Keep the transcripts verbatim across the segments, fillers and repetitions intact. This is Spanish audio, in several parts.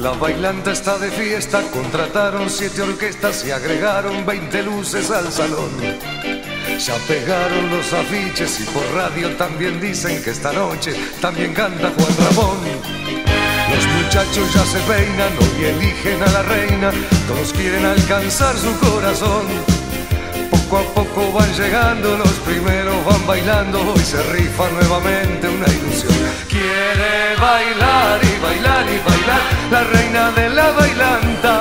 La bailanta está de fiesta, contrataron siete orquestas y agregaron veinte luces al salón. Ya pegaron los afiches y por radio también dicen que esta noche también canta Juan Ramón. Los muchachos ya se peinan, hoy eligen a la reina, todos quieren alcanzar su corazón. Poco a poco van llegando, los primeros van bailando, hoy se rifa nuevamente una ilusión. Quiere bailar y bailar y bailar la reina de la bailanta.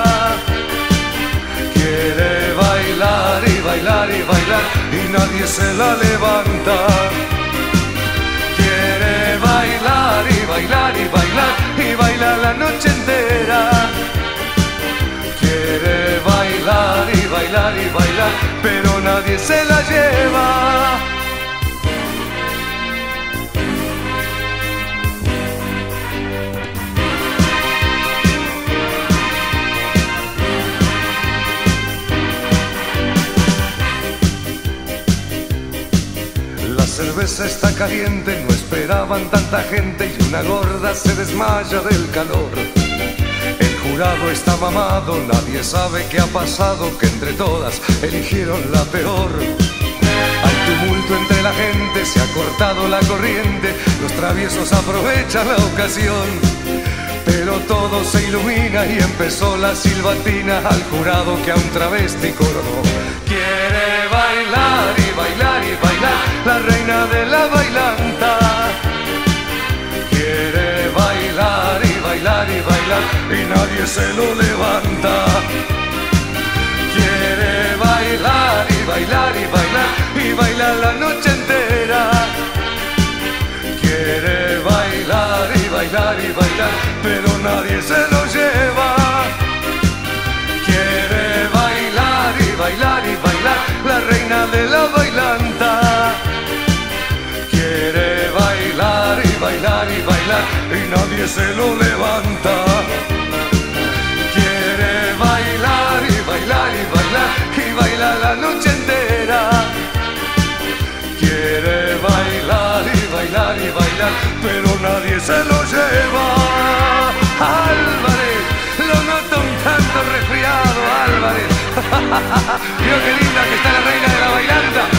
Quiere bailar y bailar y bailar y nadie se la levanta. Quiere bailar y bailar y bailar y bailar la noche entera. Quiere bailar y bailar y bailar, pero nadie se la lleva. La cerveza está caliente, no esperaban tanta gente y una gorda se desmaya del calor. El jurado está mamado, nadie sabe qué ha pasado, que entre todas eligieron la peor. Hay tumulto entre la gente, se ha cortado la corriente, los traviesos aprovechan la ocasión. Pero todo se ilumina y empezó la silbatina al jurado que a un travesti coronó. Quiere bailar y bailar y bailar la reina de la bailanta. Quiere bailar y bailar y bailar y nadie se lo levanta. Quiere bailar y bailar y bailar y bailar la noche entera. Quiere bailar y bailar y bailar, pero nadie se lo lleva. Quiere bailar y bailar y bailar la reina de la bailanta. Quiere bailar y bailar y bailar y nadie se lo levanta. Quiere bailar y bailar y bailar y bailar la noche entera. Quiere bailar y bailar y bailar, pero nadie se lo lleva. Álvarez, lo noto un tanto resfriado, Álvarez. Vio qué linda que está la reina de la bailanta.